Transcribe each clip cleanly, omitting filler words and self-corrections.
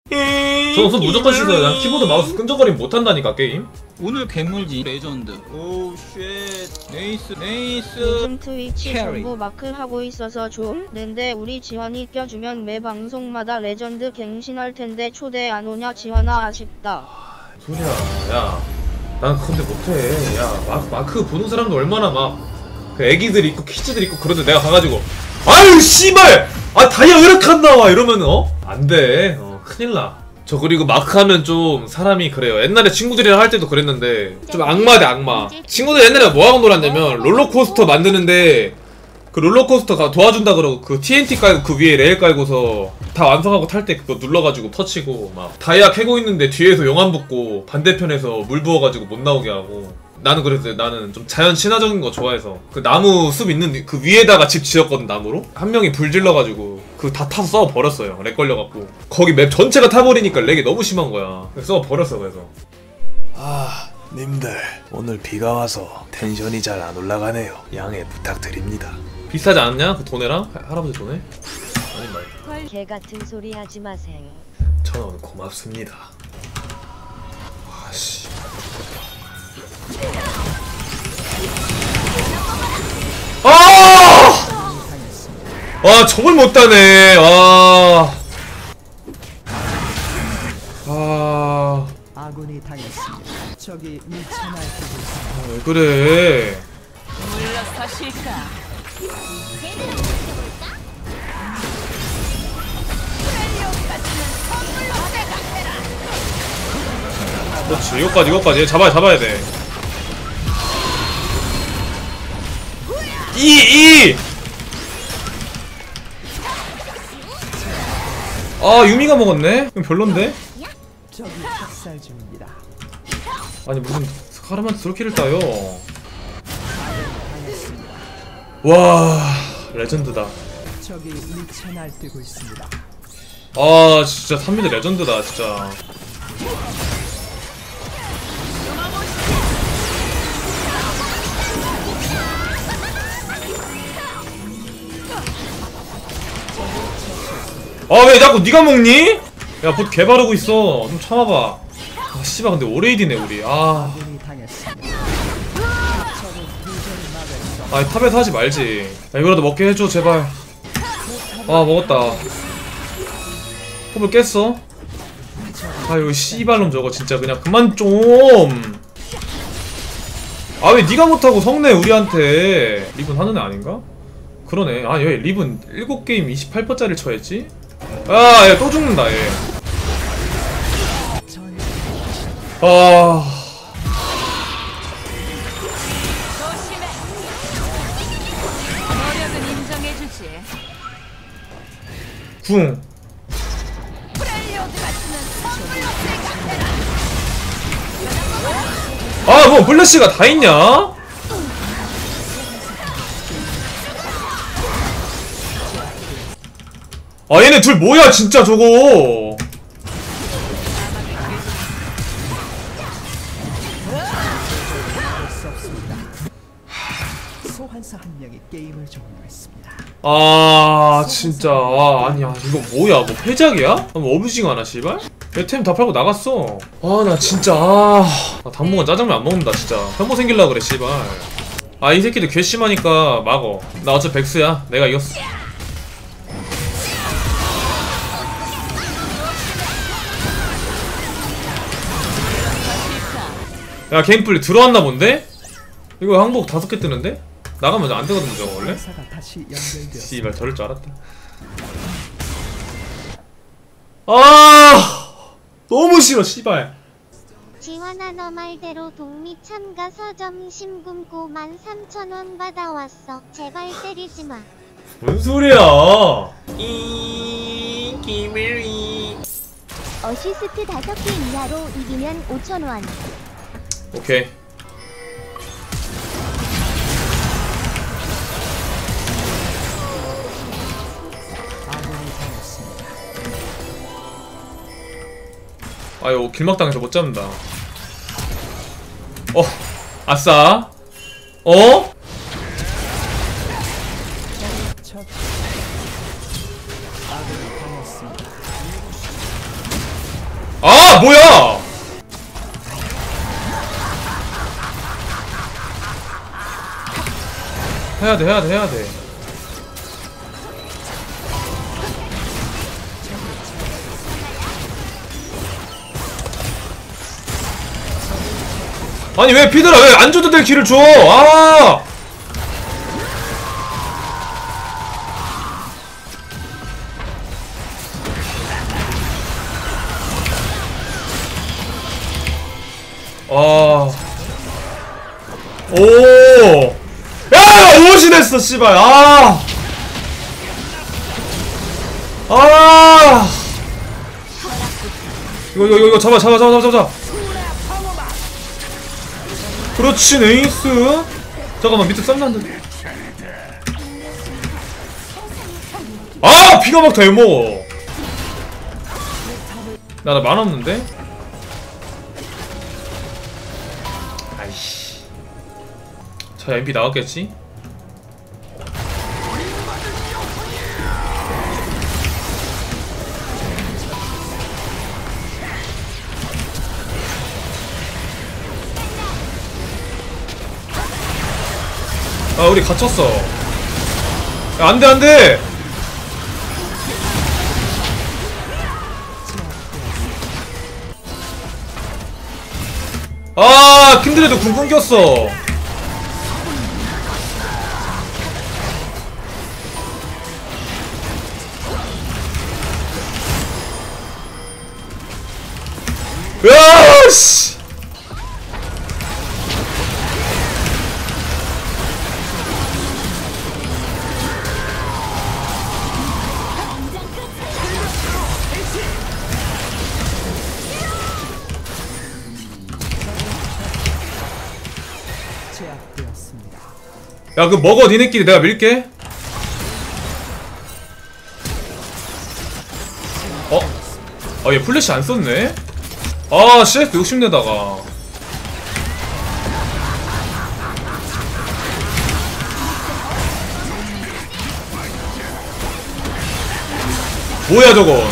저는 손 무조건 씻어요. 난 키보드 마우스 끈적거리면 못한다니까 게임. 오늘 괴물지 레전드. 오우 쉣. 네이스 요즘 트위치 캐리. 전부 마크 하고 있어서 좋은데 우리 지환이 껴주면 매 방송마다 레전드 갱신할 텐데 초대 안 오냐 지환아 아쉽다. 소리야. 야, 난 근데 못해. 야, 마크 보는 사람도 얼마나 막 그 애기들 있고 키즈들 있고 그런데 내가 가가지고 아유 씨발! 아 다이아 왜 이렇게 안 나와? 이러면 안 돼. 큰일 나. 저 그리고 마크 하면 좀 사람이 그래요. 옛날에 친구들이랑 할 때도 그랬는데 좀 악마대 악마. 친구들 옛날에 뭐하고 놀았냐면 롤러코스터 만드는데 그 롤러코스터 도와준다 그러고 그 TNT 깔고 그 위에 레일 깔고서 다 완성하고 탈 때 그거 눌러가지고 터치고 막 다이아 캐고 있는데 뒤에서 용암 붓고 반대편에서 물 부어가지고 못 나오게 하고. 나는 그래서 나는 좀 자연 친화적인 거 좋아해서 그 나무 숲 있는 그 위에다가 집 지었거든. 나무로 한 명이 불 질러가지고 그 다 타서 써 버렸어요. 렉 걸려갖고 거기 맵 전체가 타버리니까 렉이 너무 심한 거야. 써 버렸어. 그래서 님들 오늘 비가 와서 텐션이 잘 안 올라가네요. 양해 부탁드립니다. 비싸지 않냐? 그 돈에랑? 할아버지 돈에? 아닌 말. 개 같은 소리 하지 마세요. 1,000원 고맙습니다. 아씨. 와 저걸 못 따네. 아군이 당했습니다. 적이 미쳐 날뛰고 있습니다. 왜 그래? 물러서실까? 그렇지. 이것까지 잡아야 돼. 유미가 먹었네? 이건 별론데? 적이 학살 중입니다. 아니 무슨 사람한테 저렇게를 따요. 와 레전드다. 적이 미쳐 날뛰고 있습니다. 진짜 3미드 레전드다 진짜. 왜 자꾸 니가 먹니? 야 봇 개바르고 있어. 좀 참아봐. 씨발 근데 오레이디네 우리. 아군이 당했습니다. 탑에서 하지 말지. 이거라도 먹게 해줘 제발. 먹었다. 톱을 깼어. 이거 씨발놈 저거 진짜 그냥 그만 좀. 왜 니가 못하고 성내 우리한테. 리븐 하는 애 아닌가? 그러네. 얘 리븐 7게임 28%짜리를 쳐야지. 얘 또 죽는다 얘. 조심해. 노력은 인정해주지. 궁. 프렐리오드 같으면 뭐 플래시가 다 있냐? 얘네 둘 뭐야 진짜 저거. 소환사 한 명이 게임을 종료했습니다. 진짜 아니야 이거 뭐야 뭐 패작이야? 어부징하나 씨발? 내 템 다 팔고 나갔어. 나 진짜 당분간 짜장면 안 먹는다 진짜. 혐오 생길라 그래 씨발. 이 새끼들 괘씸하니까 막어. 나 어차피 백스야. 내가 이겼어. 야 게임플레이 들어왔나 본데? 이거 항복 5개 뜨는데? 나가면 안 되거든 저거 원래? 소환사가 다시 연결되었습니다. 씨발 저럴 줄 알았다. 너무 싫어 씨발. 지환아 너 말대로 동미 참가 서점 심금고 13,000원 받아왔어. 제발 때리지마. 뭔 소리야? 어시스트 5개 이하로 이기면 5,000원. 오케이. 아군이 당했습니다. 이거 길막당해서 못 잡는다. 아싸. 적 아군이 당했습니다. 아 뭐야! 해야돼. 아니 왜 피드라 왜 안 줘도 될 키를 줘! 아! 아. 오! 야! 오시 됐어, 씨발. 아! 아! 이거 잡아. 그렇지, 네이스. 잠깐만, 밑에 썸났는데. 아! 피가 막 대먹어. 나 만 없는데? 아이씨. 자, MP 나왔겠지? 아, 우리 갇혔어. 야, 안 돼! 아, 킨드레드 궁 끊겼어. 야, 씨! 제압되었습니다. 야, 그 먹어, 니네끼리 내가 밀게. 어? 아, 얘 플래시 안 썼네? 아, CS 욕심내다가. 뭐야, 저건?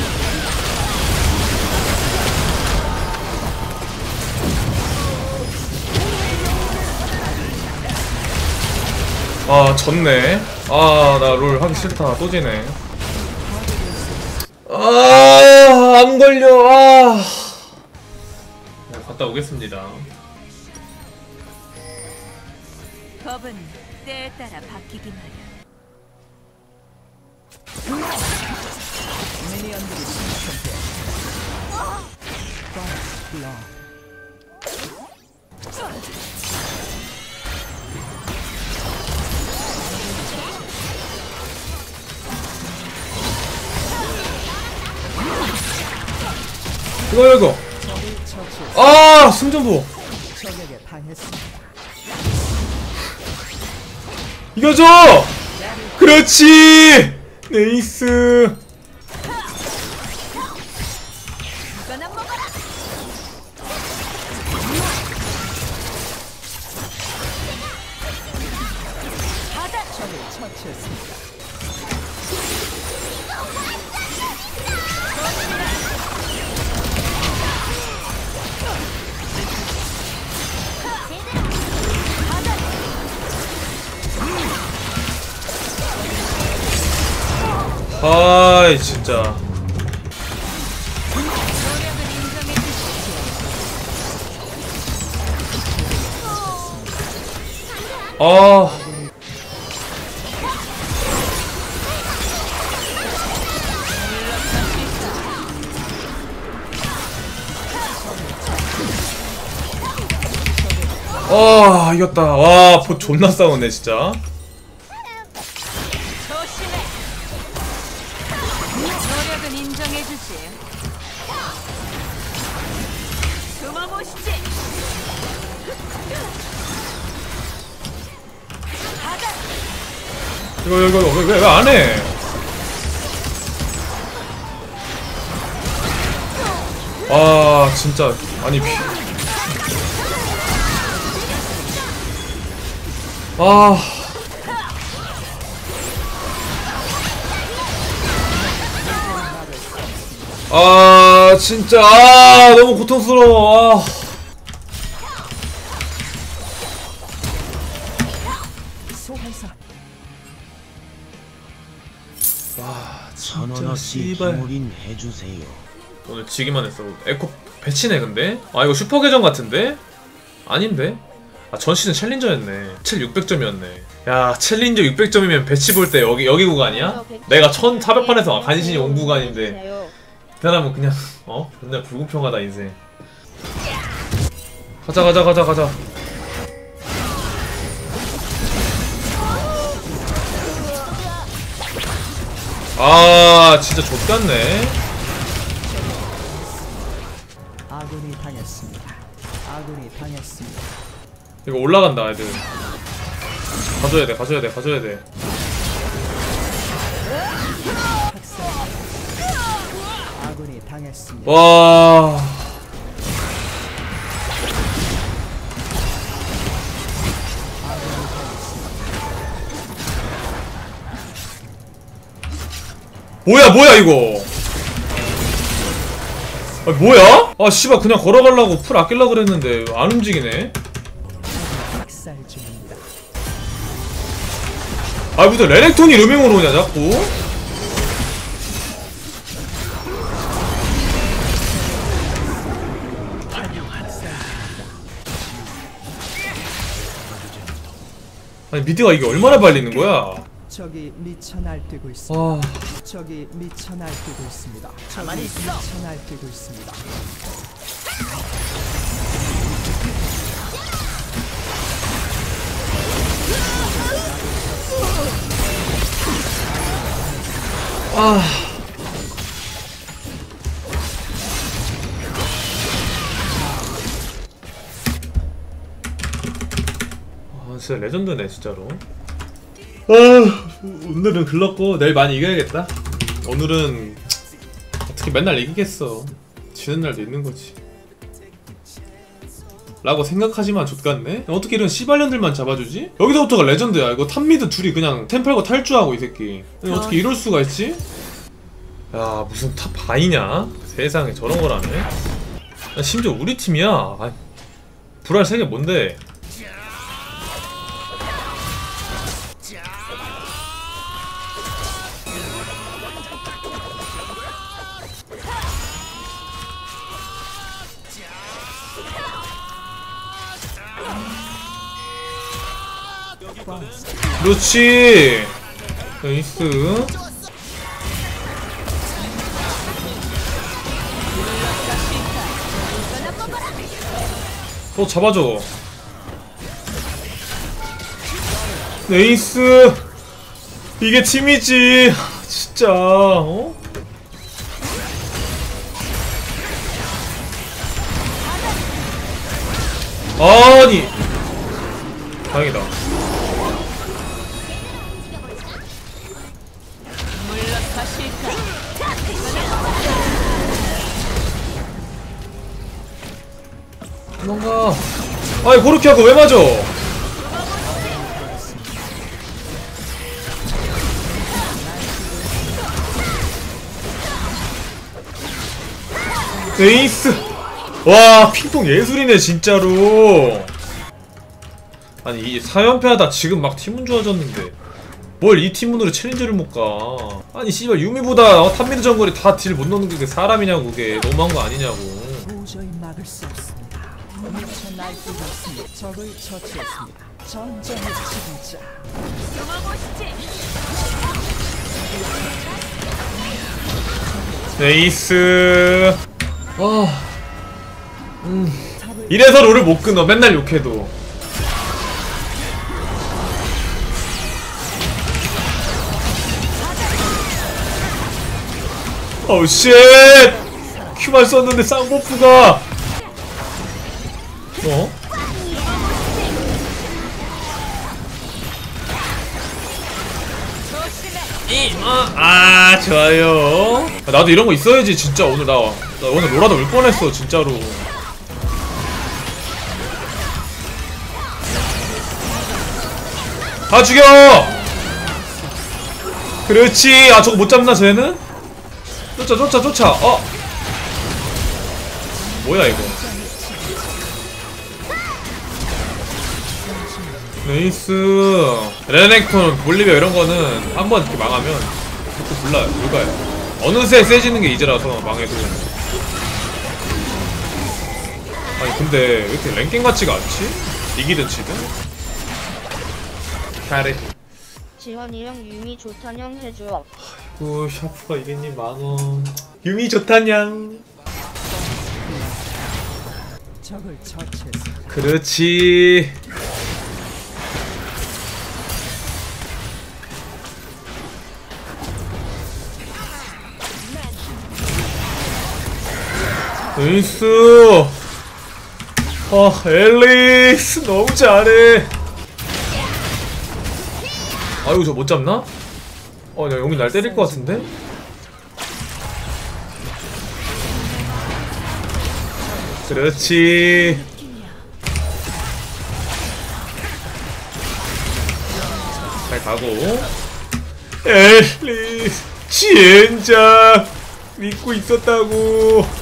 아, 졌네. 아, 나 롤 하기 싫다. 또 지네. 아, 안 걸려. 아. 네, 갔다 오겠습니다. 법은 때에 따라 바뀌기 마련. 미니언들이 생성되었습니다. 블러. 이거. 아, 승전보. 적에게 당했습니다. 이거죠! 그렇지! 네이스. 이거나 먹어라. 적을 처치했습니다. 아이, 진짜. 아. 아, 이겼다. 와, 보 존나 싸우네, 진짜. 조심해. 노력은 인정해주지. 숨어보시지. 가자. 이거 왜 안 해? 아, 진짜. 아니, 아. 아 진짜 아 너무 고통스러워. 아. 소환사 진짜 씨발 오늘 지기만 했어. 에코 배치네 근데? 아 이거 슈퍼 계정 같은데? 아닌데? 아 전시는 챌린저였네. 챌 600점이었네. 야 챌린저 600점이면 배치 볼 때 여기 구간이야? 내가 1400판에서 간신히 온 구간인데 이 사람은 그냥 맨날 불공평하다 인생. 가자. 아 진짜 좆같네. 아군이 당했습니다. 아군이 당했습니다. 이거 올라간다 애들. 가져야 돼. 아군이 당했습니다. 와. 뭐야 이거. 아 뭐야? 아 씨발 그냥 걸어가려고 풀 아끼려고 그랬는데 안 움직이네. 학살 중입니다. 아 무슨 레넥톤이 루밍으로 오냐 자꾸. 아니 미드가 이게 얼마나 발리는 거야? 적이 미쳐 날뛰고 있습니다. 아 적이 미쳐 날뛰고 있습니다. 적이 미쳐 날뛰고 있습니다. 진짜 레전드네 진짜로. 오늘은 글렀고 내일 많이 이겨야겠다. 오늘은 어떻게 맨날 이기겠어. 지는 날도 있는 거지 라고 생각하지만 좆같네. 어떻게 이런 씨발년들만 잡아주지? 여기서부터가 레전드야. 이거 탑미드 둘이 그냥 템팔고 탈주하고 이 새끼. 아니, 어떻게 이럴 수가 있지? 야 무슨 탑 바이냐? 세상에 저런 거라네. 야, 심지어 우리 팀이야. 아, 불알 3개 뭔데? 그렇지. 나이스. 잡아줘. 네이스. 이게 팀이지. 진짜 아니 다행이다. 도망가. 아이 고르키 하고 왜 맞아? 에이스. 와 핑퐁 예술이네 진짜로. 아니 이 4연패하다 지금 막 팀은 좋아졌는데 뭘 이 팀문으로 챌린저를 못 가. 아니 씨발 유미보다 탑미드 정글이 다 딜 못 넣는 게 사람이냐고. 그게 너무한 거 아니냐고. 도저히 막을 수 없습니다. 미쳐 날뛰고 있습니다. 적을 처치했습니다. 전쟁의 책임자. 네이스. 이래서 롤을 못 끊어. 맨날 욕해도. 어우 쉣. 큐만 썼는데 쌍버프가 좋아요. 나도 이런 거 있어야지 진짜. 오늘 나 오늘 로라도 울 뻔했어 진짜로. 다 죽여. 그렇지. 아 저거 못 잡나 쟤는? 쫓아. 뭐야 이거. 네이스. 레넥톤, 볼리비아 이런 거는 한번 이렇게 망하면 자꾸 불가요. 어느새 세지는 게 이제라서 망해도. 아니 근데 왜 이렇게 랭킹 같지가 않지? 이기든 지든. 잘해. 지환이 형 유미 좋다냥 해줘. 오 샤프가 이겠니 만원. 유미 좋다냥. 적을 처치했습니다. 그렇지. 나이스. 아 앨리스 너무 잘해. 아이고 저 못 잡나? 야 용이 날 때릴 것 같은데? 그렇지. 잘 가고. 앨리스 진짜 믿고 있었다고.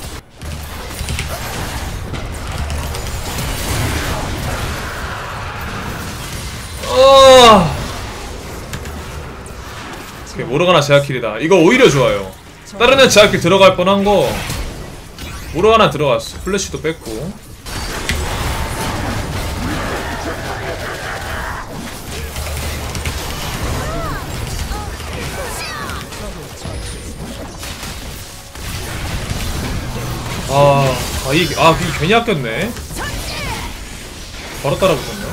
오케이, 모르가나 제압킬이다. 이거 오히려 좋아요. 다른 애 제압킬 들어갈 뻔한 거 모르가나 들어갔어. 플래시도 뺐고. 이게 괜히 아꼈네. 바로 따라붙었네.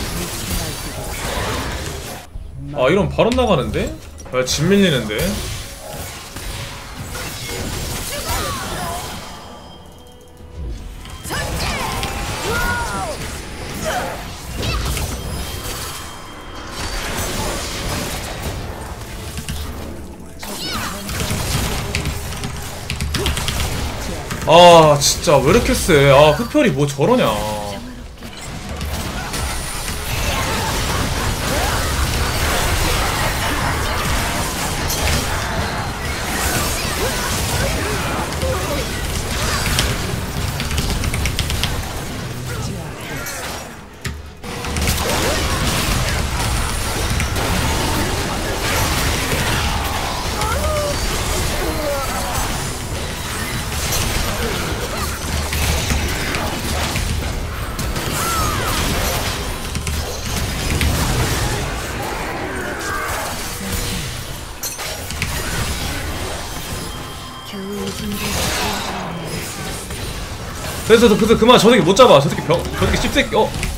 이러면 바로 나가는데? 집 밀리는데? 진짜 왜 이렇게 세? 흡혈이 뭐 저러냐. 그래서 그만. 저 새끼 못 잡아. 저 새끼 저 새끼 씹새끼.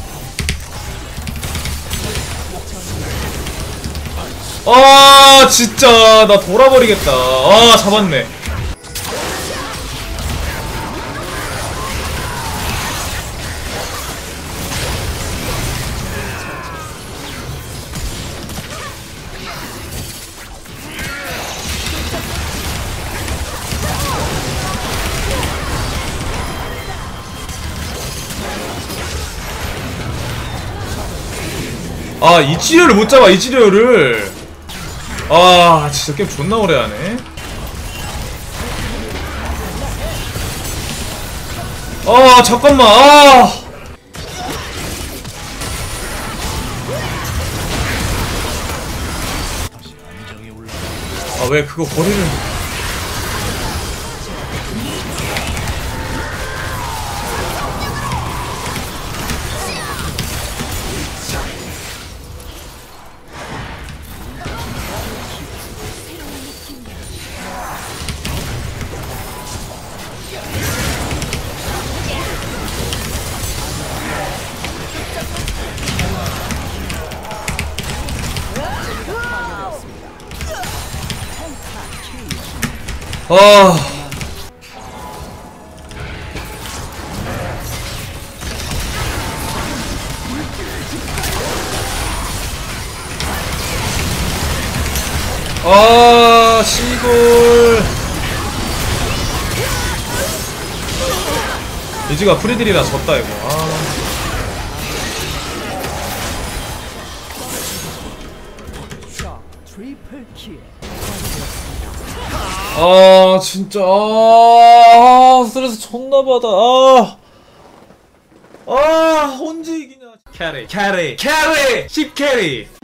진짜 나 돌아버리겠다. 잡았네. 이치료를 못 잡아. 이치료를. 진짜 게임 존나 오래 하네. 잠깐만. 왜 그거 거리를. 시골. 이즈가 프리딜이라 졌다 이거. 트리플 킬. 아 진짜 스트레스 존나 받아. 언제 이기냐. 캐리 10캐리